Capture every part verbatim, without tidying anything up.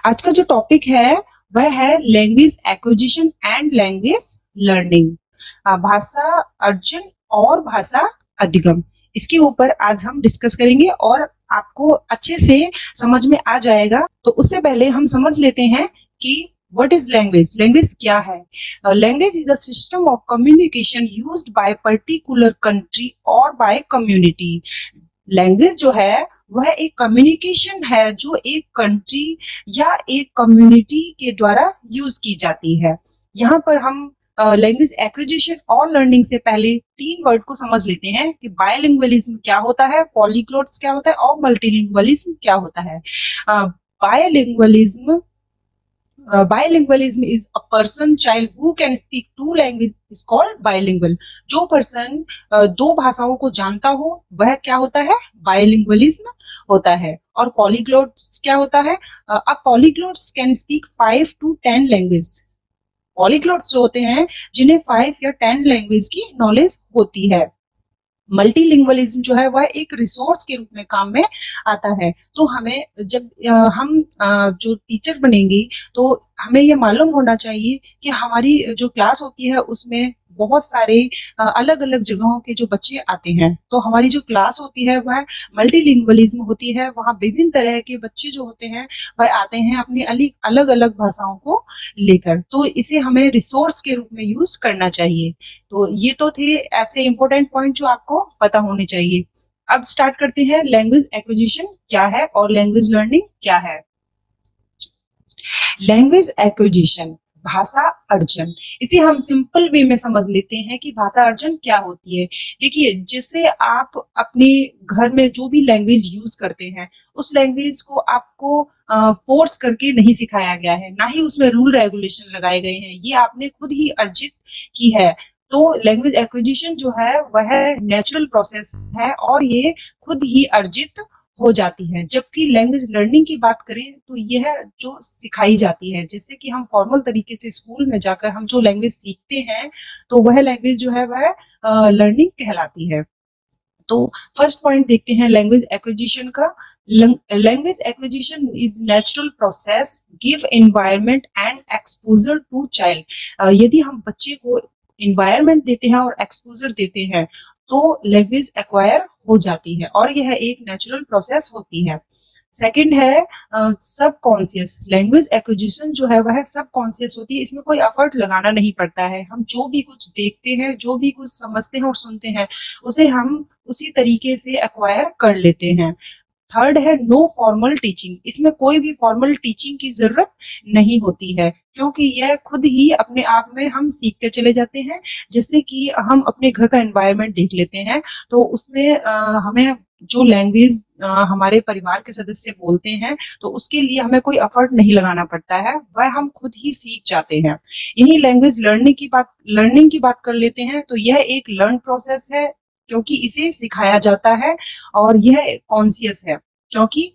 आज का जो टॉपिक है वह है language acquisition and language learning. भाषा अर्जन और भाषा अधिगम, इसके ऊपर आज हम डिस्कस करेंगे और आपको अच्छे से समझ में आ जाएगा। तो उससे पहले हम समझ लेते हैं कि व्हाट इज लैंग्वेज। लैंग्वेज क्या है? Language is a system of communication used by particular country और बाय कम्युनिटी। लैंग्वेज जो है वह एक कम्युनिकेशन है जो एक कंट्री या एक कम्युनिटी के द्वारा यूज की जाती है। यहाँ पर हम लैंग्वेज एक्विजिशन और लर्निंग से पहले तीन वर्ड को समझ लेते हैं कि बायलिंगुअलिज्म क्या होता है, पॉलीग्लॉट्स क्या होता है और मल्टीलिंगुअलिज्म क्या होता है। Bilingualism Uh, bilingualism is a person child who can speak two languages is called bilingual। जो पर्सन uh, दो भाषाओं को जानता हो वह क्या होता है? बायलिंगुअलिज्म होता है। और पॉलीग्लॉट्स क्या होता है? अब polyglots can speak five to ten language. Polyglots जो होते हैं जिन्हें फाइव या टेन लैंग्वेज की नॉलेज होती है। मल्टीलिंगुअलिज्म जो है वह एक रिसोर्स के रूप में काम में आता है। तो हमें जब हम जो टीचर बनेंगे तो हमें ये मालूम होना चाहिए कि हमारी जो क्लास होती है उसमें बहुत सारे अलग अलग जगहों के जो बच्चे आते हैं। तो हमारी जो क्लास होती है वह मल्टीलिंगुअलिज्म होती है। वहाँ विभिन्न तरह के बच्चे जो होते हैं वह आते हैं अपनी अलग अलग भाषाओं को लेकर। तो इसे हमें रिसोर्स के रूप में यूज करना चाहिए। तो ये तो थे ऐसे इंपॉर्टेंट पॉइंट जो आपको पता होने चाहिए। अब स्टार्ट करते हैं लैंग्वेज एक्विजिशन क्या है और लैंग्वेज लर्निंग क्या है। लैंग्वेज एक्विजिशन, भाषा अर्जन, इसे हम सिंपल वे में समझ लेते हैं कि भाषा अर्जन क्या होती है। देखिए, जैसे आप अपने घर में जो भी लैंग्वेज यूज करते हैं उस लैंग्वेज को आपको फोर्स करके नहीं सिखाया गया है, ना ही उसमें रूल रेगुलेशन लगाए गए हैं, ये आपने खुद ही अर्जित की है। तो लैंग्वेज एक्विजिशन जो है वह नेचुरल प्रोसेस है और ये खुद ही अर्जित हो जाती है। जबकि लैंग्वेज लर्निंग की बात करें तो यह जो सिखाई जाती है, जैसे कि हम फॉर्मल तरीके से स्कूल में जाकर हम जो लैंग्वेज सीखते हैं तो वह लैंग्वेज जो है वह लर्निंग कहलाती है। तो फर्स्ट पॉइंट देखते हैं लैंग्वेज एक्विजिशन का। Language acquisition is natural process give environment and exposure to child. यदि हम बच्चे को एनवायरनमेंट देते हैं और एक्सपोजर देते हैं तो लैंग्वेज एक्वायर हो जाती है और यह एक नेचुरल प्रोसेस होती है। सेकंड है सब कॉन्शियस। लैंग्वेज एक्विजिशन जो है वह सब कॉन्शियस होती है, इसमें कोई एफर्ट लगाना नहीं पड़ता है। हम जो भी कुछ देखते हैं, जो भी कुछ समझते हैं और सुनते हैं उसे हम उसी तरीके से एक्वायर कर लेते हैं। थर्ड है नो फॉर्मल टीचिंग। इसमें कोई भी फॉर्मल टीचिंग की जरूरत नहीं होती है क्योंकि यह खुद ही अपने आप में हम सीखते चले जाते हैं। जैसे कि हम अपने घर का एनवायरनमेंट देख लेते हैं तो उसमें आ, हमें जो लैंग्वेज हमारे परिवार के सदस्य बोलते हैं तो उसके लिए हमें कोई एफर्ट नहीं लगाना पड़ता है, वह हम खुद ही सीख जाते हैं। यही लैंग्वेज लर्निंग की बात लर्निंग की बात कर लेते हैं तो यह एक लर्न प्रोसेस है क्योंकि इसे सिखाया जाता है और यह कॉन्शियस है क्योंकि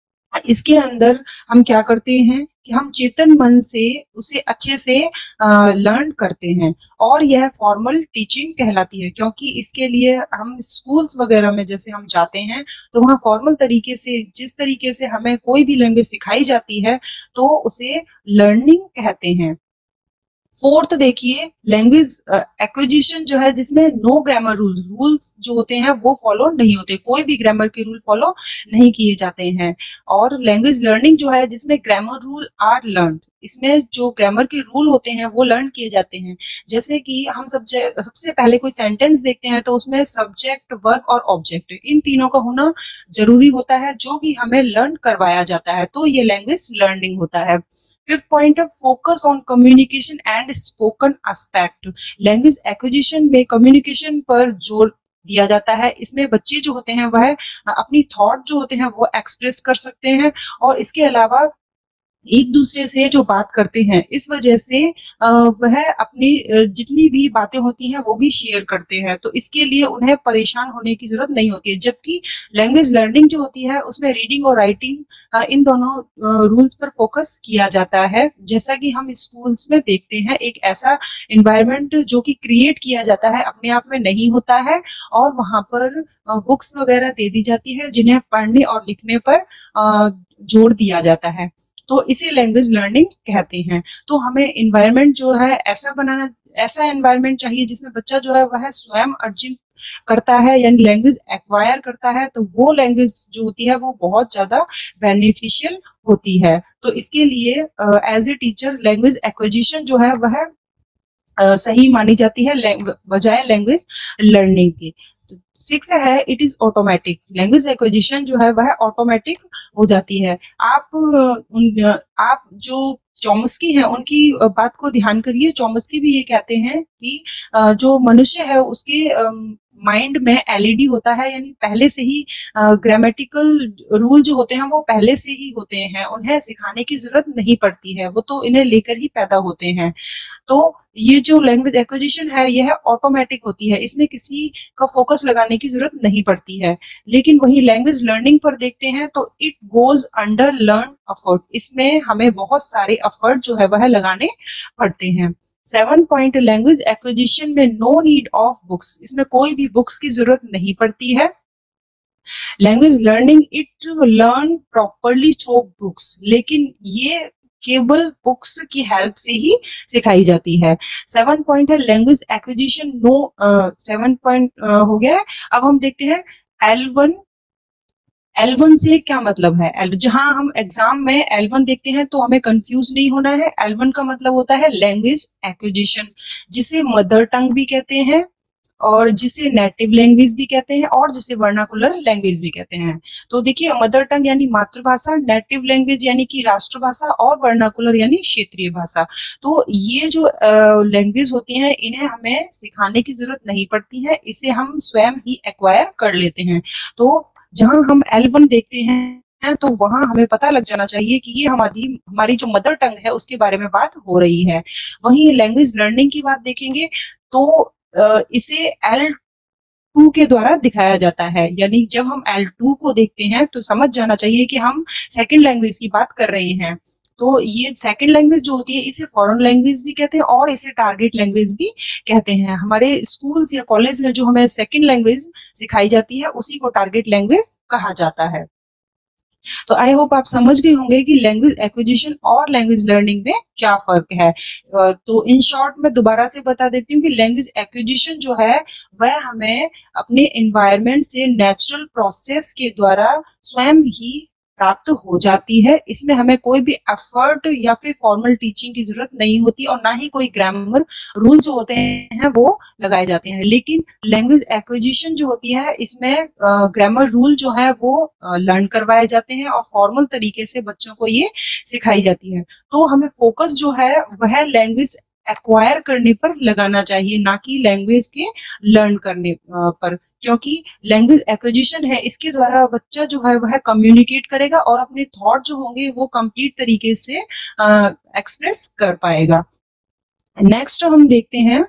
इसके अंदर हम क्या करते हैं कि हम चेतन मन से उसे अच्छे से लर्न करते हैं और यह फॉर्मल टीचिंग कहलाती है क्योंकि इसके लिए हम स्कूल्स वगैरह में जैसे हम जाते हैं तो वहाँ फॉर्मल तरीके से जिस तरीके से हमें कोई भी लैंग्वेज सिखाई जाती है तो उसे लर्निंग कहते हैं। फोर्थ देखिए लैंग्वेज एक्विजिशन जो है जिसमें नो ग्रामर रूल रूल्स जो होते हैं वो फॉलो नहीं होते, कोई भी ग्रामर के रूल फॉलो नहीं किए जाते हैं। और लैंग्वेज लर्निंग जो है जिसमें ग्रामर रूल आर लर्न, इसमें जो ग्रामर के रूल होते हैं वो लर्न किए जाते हैं। जैसे कि हम सब्जेक्ट सबसे पहले कोई सेंटेंस देखते हैं तो उसमें सब्जेक्ट, वर्ब और ऑब्जेक्ट इन तीनों का होना जरूरी होता है जो कि हमें लर्न करवाया जाता है, तो ये लैंग्वेज लर्निंग होता है। फिफ्थ पॉइंट है focus on communication and spoken aspect. Language acquisition में कम्युनिकेशन पर जोर दिया जाता है। इसमें बच्चे जो होते हैं वह अपनी थॉट जो होते हैं वो एक्सप्रेस कर सकते हैं और इसके अलावा एक दूसरे से जो बात करते हैं इस वजह से वह अपनी जितनी भी बातें होती हैं वो भी शेयर करते हैं, तो इसके लिए उन्हें परेशान होने की जरूरत नहीं होती है। जबकि लैंग्वेज लर्निंग जो होती है उसमें रीडिंग और राइटिंग इन दोनों रूल्स पर फोकस किया जाता है। जैसा कि हम स्कूल्स में देखते हैं एक ऐसा एनवायरनमेंट जो कि क्रिएट किया जाता है अपने आप में नहीं होता है और वहां पर बुक्स वगैरह दे दी जाती है जिन्हें पढ़ने और लिखने पर जोर दिया जाता है। तो इसे लैंग्वेज लर्निंग कहते हैं। तो हमें इन्वायरमेंट जो है ऐसा बनाना, ऐसा एनवायरमेंट चाहिए जिसमें बच्चा जो है वह स्वयं अर्जित करता है, यानी लैंग्वेज एक्वायर करता है, तो वो लैंग्वेज जो होती है वो बहुत ज्यादा बेनिफिशियल होती है। तो इसके लिए as a teacher language acquisition जो है वह Uh, सही मानी जाती है बजाय लैंग्वेज लर्निंग के। सिक्स है it is automatic. Language acquisition जो है वह ऑटोमेटिक हो जाती है। आप उन आप जो चॉम्स्की है उनकी बात को ध्यान करिए। चॉम्स्की भी ये कहते हैं कि जो मनुष्य है उसके माइंड में एलईडी होता है, यानी पहले से ही ग्रामेटिकल रूल जो होते हैं वो पहले से ही होते हैं, उन्हें सिखाने की जरूरत नहीं पड़ती है, वो तो इन्हें लेकर ही पैदा होते हैं। तो ये जो लैंग्वेज एक्विजिशन है यह ऑटोमेटिक होती है, इसमें किसी का फोकस लगाने की जरूरत नहीं पड़ती है। लेकिन वही लैंग्वेज लर्निंग पर देखते हैं तो it goes under learn effort, इसमें हमें बहुत सारे एफर्ट जो है वह लगाने पड़ते हैं। सेवन पॉइंट लैंग्वेज एक्विजिशन में नो नीड ऑफ बुक्स, इसमें कोई भी बुक्स की जरूरत नहीं पड़ती है। Language learning it learn properly through books, लेकिन ये केवल बुक्स की हेल्प से ही सिखाई जाती है। सेवन पॉइंट है language acquisition no, seven point हो गया है। अब हम देखते हैं एल वन। एल वन से क्या मतलब है? एल जहां हम एग्जाम में एल वन देखते हैं तो हमें कंफ्यूज नहीं होना है। एल वन का मतलब होता है लैंग्वेज एक्विजिशन, जिसे मदर टंग भी कहते हैं और जिसे नेटिव लैंग्वेज भी कहते हैं और जिसे वर्नाकुलर लैंग्वेज भी कहते हैं। तो देखिए मदर टंग यानी मातृभाषा, नेटिव लैंग्वेज यानी कि राष्ट्रभाषा और वर्नाकुलर यानी क्षेत्रीय भाषा। तो ये जो लैंग्वेज होती हैं इन्हें हमें सिखाने की जरूरत नहीं पड़ती है, इसे हम स्वयं ही एक्वायर कर लेते हैं। तो जहां हम एल वन देखते हैं तो वहां हमें पता लग जाना चाहिए कि ये हमारी हमारी जो मदर टंग है उसके बारे में बात हो रही है। वहीं लैंग्वेज लर्निंग की बात देखेंगे तो इसे एल टू के द्वारा दिखाया जाता है, यानी जब हम एल टू को देखते हैं तो समझ जाना चाहिए कि हम सेकंड लैंग्वेज की बात कर रहे हैं। तो ये सेकंड लैंग्वेज जो होती है इसे फॉरेन लैंग्वेज भी कहते हैं और इसे टारगेट लैंग्वेज भी कहते हैं। हमारे स्कूल्स या कॉलेज में जो हमें सेकंड लैंग्वेज सिखाई जाती है उसी को टारगेट लैंग्वेज कहा जाता है। तो आई होप आप समझ गए होंगे कि लैंग्वेज एक्विजिशन और लैंग्वेज लर्निंग में क्या फर्क है। तो इन शॉर्ट मैं दोबारा से बता देती हूँ कि लैंग्वेज एक्विजिशन जो है वह हमें अपने एनवायरनमेंट से नेचुरल प्रोसेस के द्वारा स्वयं ही प्राप्त हो जाती है। इसमें हमें कोई भी एफर्ट या फिर फॉर्मल टीचिंग की जरूरत नहीं होती और ना ही कोई ग्रामर रूल जो होते हैं वो लगाए जाते हैं। लेकिन लैंग्वेज एक्विजिशन जो होती है इसमें ग्रामर रूल जो है वो लर्न करवाए जाते हैं और फॉर्मल तरीके से बच्चों को ये सिखाई जाती है। तो हमें फोकस जो है वह लैंग्वेज एक्वायर करने पर लगाना चाहिए, ना कि लैंग्वेज के लर्न करने पर, क्योंकि लैंग्वेज एक्विजिशन है इसके द्वारा बच्चा जो है वह कम्युनिकेट करेगा और अपने थॉट जो होंगे वो कंप्लीट तरीके से एक्सप्रेस कर पाएगा। नेक्स्ट हम देखते हैं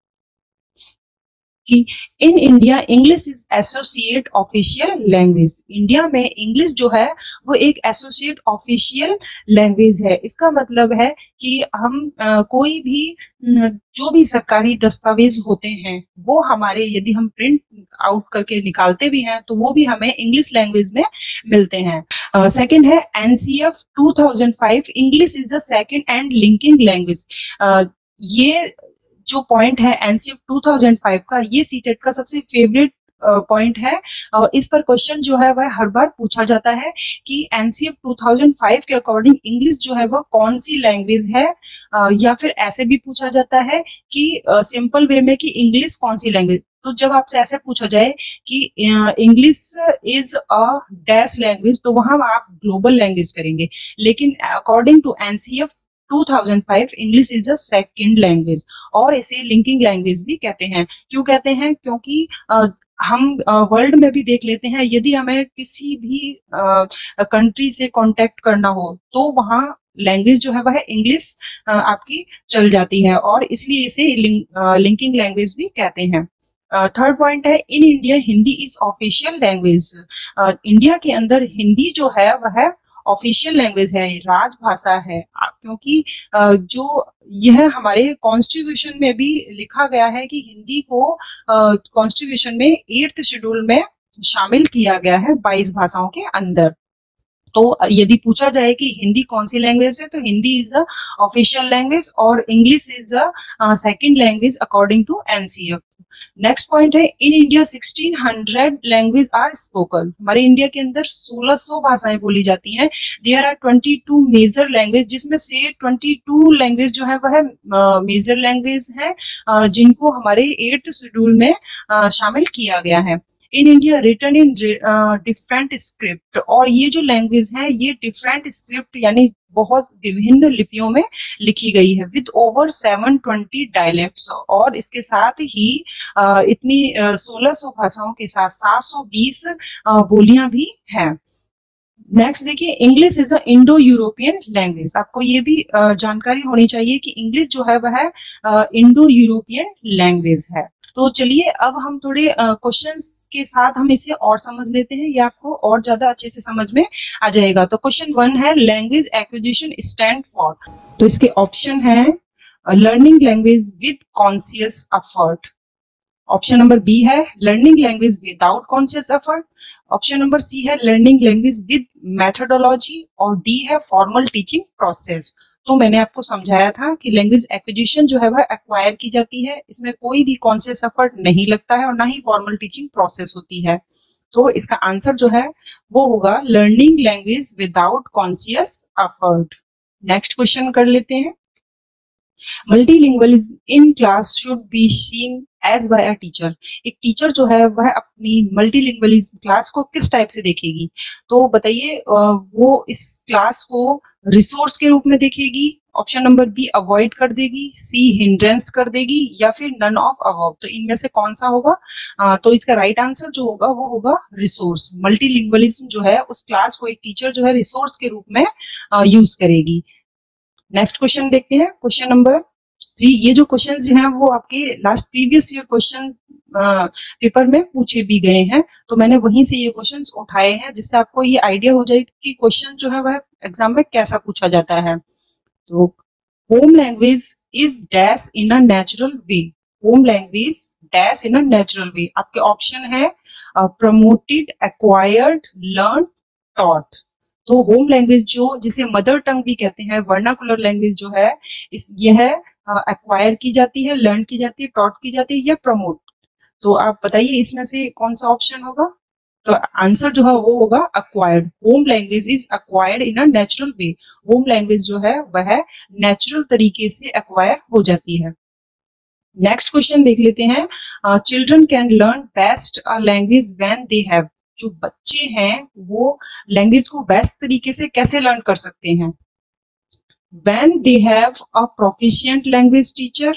कि in India English is associate official language. India में इंग्लिश जो है वो एक एसोसिएट ऑफिशियल लैंग्वेज है। इसका मतलब है कि हम आ, कोई भी जो भी सरकारी दस्तावेज होते हैं वो हमारे यदि हम प्रिंट आउट करके निकालते भी हैं तो वो भी हमें इंग्लिश लैंग्वेज में मिलते हैं। सेकंड है NCF two thousand five, English is the second and linking language. ये जो पॉइंट है एनसीएफ टू थाउजेंड फाइव का, ये सीटेट का सबसे फेवरेट पॉइंट है और इस पर क्वेश्चन जो है वह हर बार पूछा जाता है कि एनसीएफ टू थाउजेंड फाइव के अकॉर्डिंग इंग्लिश जो है वह कौन सी लैंग्वेज है, या फिर ऐसे भी पूछा जाता है कि सिंपल वे में कि इंग्लिश कौन सी लैंग्वेज। तो जब आपसे ऐसे पूछा जाए कि English is a dash language तो वहां आप ग्लोबल लैंग्वेज करेंगे, लेकिन according to NCF two thousand five English is a second language और इसे लिंकिंग लैंग्वेज भी कहते हैं। क्यों कहते हैं? क्योंकि आ, हम वर्ल्ड में भी देख लेते हैं यदि हमें किसी भी कंट्री से कांटेक्ट करना हो तो वहाँ लैंग्वेज जो है वह इंग्लिश आपकी चल जाती है और इसलिए इसे लिंक, लिंकिंग लैंग्वेज भी कहते हैं। थर्ड uh, पॉइंट है in India Hindi is official language. India के अंदर हिंदी जो है वह ऑफिशियल लैंग्वेज है, राजभाषा है, क्योंकि जो यह हमारे कॉन्स्टिट्यूशन में भी लिखा गया है कि हिंदी को कॉन्स्टिट्यूशन में एट्थ शेड्यूल में शामिल किया गया है बाईस भाषाओं के अंदर। तो यदि पूछा जाए कि हिंदी कौन सी लैंग्वेज है, तो Hindi is a official language और English is a second language according to NCF. Next point है, in India sixteen hundred language are spoken. हमारे इंडिया के अंदर सोलह सौ भाषाएं बोली जाती हैं। There are twenty two major language, जिसमें से ट्वेंटी टू लैंग्वेज जो है वह मेजर लैंग्वेज है, uh, जिनको हमारे एट्थ शेड्यूल में uh, शामिल किया गया है। In India written in different script, और ये जो लैंग्वेज है ये डिफरेंट स्क्रिप्ट यानी बहुत विभिन्न लिपियों में लिखी गई है, with over seven twenty dialects, और इसके साथ ही आ, इतनी सोलह सौ भाषाओं के साथ सात सौ बीस बोलियां भी हैं। नेक्स्ट देखिए, English is a Indo European language. आपको ये भी uh, जानकारी होनी चाहिए कि इंग्लिश जो है वह इंडो यूरोपियन लैंग्वेज है। तो चलिए अब हम थोड़े क्वेश्चंस uh, के साथ हम इसे और समझ लेते हैं, ये आपको और ज्यादा अच्छे से समझ में आ जाएगा। तो क्वेश्चन वन है, लैंग्वेज एक्विजिशन स्टैंड फॉर। तो इसके ऑप्शन है, learning language with conscious effort. Option number B है, learning language without conscious effort. Option number C है, लर्निंग लैंग्वेज विद मेथोडोलॉजी, और डी है फॉर्मल टीचिंग प्रोसेस। तो मैंने आपको समझाया था कि लैंग्वेज एक्विजिशन जो है वह एक्वायर की जाती है, इसमें कोई भी कॉन्शियस एफर्ट नहीं लगता है और ना ही फॉर्मल टीचिंग प्रोसेस होती है। तो इसका आंसर जो है वो होगा learning language without conscious effort. Next question कर लेते हैं, multilingualism in class should be seen as by a teacher. एक टीचर जो है वह अपनी मल्टीलिंगुअलिज्म क्लास को किस टाइप से देखेगी? तो बताइए, वो इस क्लास को रिसोर्स के रूप में देखेगी, ऑप्शन नंबर बी अवॉइड कर देगी, सी हिंड्रेंस कर देगी, या फिर नन ऑफ अबव। तो इनमें से कौन सा होगा? आ, तो इसका राइट आंसर जो होगा वो होगा रिसोर्स। मल्टीलिंगुअलिज्म जो है उस क्लास को एक टीचर जो है रिसोर्स के रूप में यूज करेगी। नेक्स्ट क्वेश्चन देखते हैं, क्वेश्चन नंबर थ्री। ये जो क्वेश्चन हैं वो आपके last previous year question paper में पूछे भी गए हैं, तो मैंने वहीं से ये क्वेश्चंस उठाए हैं जिससे आपको ये आइडिया हो जाए कि क्वेश्चन जो है वह एग्जाम में कैसा पूछा जाता है। तो home language is dash in a natural way. Home language dash in a natural way. आपके ऑप्शन है प्रमोटेड, एक्वायर्ड, लर्न, टॉट। तो होम लैंग्वेज जो जिसे मदर टंग भी कहते हैं, वर्नाकुलर लैंग्वेज जो है इस यह एक्वायर की जाती है, लर्न की जाती है, टॉट की जाती है या प्रमोट। तो आप बताइए इसमें से कौन सा ऑप्शन होगा? तो आंसर जो है वो होगा acquired. Home language is acquired in a natural way. Home language जो है वह नेचुरल तरीके से एक्वायर हो जाती है। नेक्स्ट क्वेश्चन देख लेते हैं, children can learn best a language when they have. जो बच्चे हैं वो लैंग्वेज को बेस्ट तरीके से कैसे लर्न कर सकते हैं? When they have a proficient language teacher,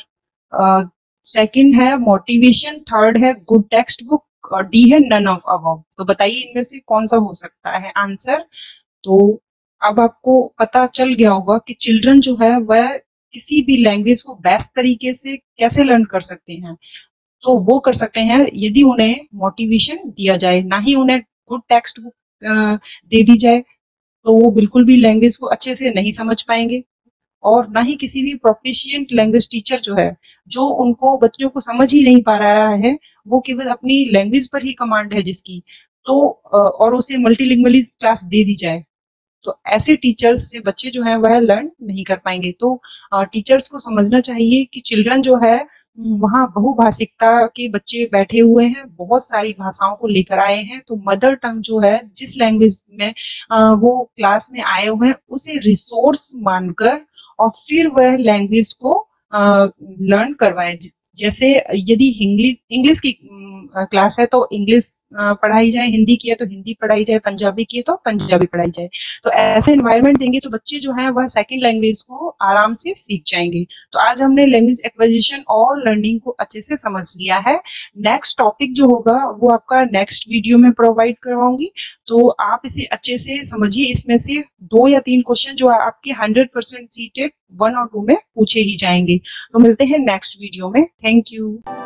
second है मोटिवेशन, थर्ड है गुड टेक्स्ट बुक, और डी है नन ऑफ अबव। तो बताइए इनमें से कौन सा हो सकता है आंसर? तो अब आपको पता चल गया होगा कि चिल्ड्रन जो है वह किसी भी लैंग्वेज को बेस्ट तरीके से कैसे लर्न कर सकते हैं। तो वो कर सकते हैं यदि उन्हें मोटिवेशन दिया जाए, ना ही उन्हें गुड टेक्स्ट बुक दे दी जाए तो वो बिल्कुल भी लैंग्वेज को अच्छे से नहीं समझ पाएंगे, और ना ही किसी भी प्रोफिशिएंट लैंग्वेज टीचर जो है जो उनको बच्चों को समझ ही नहीं पा रहा है, वो केवल अपनी लैंग्वेज पर ही कमांड है जिसकी, तो और उसे मल्टीलिंगुअलिज्म क्लास दे दी जाए, तो ऐसे टीचर्स से बच्चे जो है वह लर्न नहीं कर पाएंगे। तो टीचर्स को समझना चाहिए कि चिल्ड्रन जो है वहाँ बहुभाषिकता के बच्चे बैठे हुए हैं, बहुत सारी भाषाओं को लेकर आए हैं, तो मदर टंग जो है जिस लैंग्वेज में वो क्लास में आए हुए हैं उसे रिसोर्स मानकर और फिर वह लैंग्वेज को लर्न करवाएं। जैसे यदि इंग्लिश इंग्लिश की क्लास है तो इंग्लिश पढ़ाई जाए, हिंदी की है तो हिंदी पढ़ाई जाए, पंजाबी की है तो पंजाबी पढ़ाई जाए। तो ऐसे एनवायरनमेंट देंगे तो बच्चे जो है वह सेकंड लैंग्वेज को आराम से सीख जाएंगे। तो आज हमने लैंग्वेज एक्विजिशन और लर्निंग को अच्छे से समझ लिया है। नेक्स्ट टॉपिक जो होगा वो आपका नेक्स्ट वीडियो में प्रोवाइड करवाऊंगी, तो आप इसे अच्छे से समझिए। इसमें से दो या तीन क्वेश्चन जो आपके हंड्रेड परसेंट सीटेड वन और टू में पूछे ही जाएंगे। तो मिलते हैं नेक्स्ट वीडियो में। Thank you.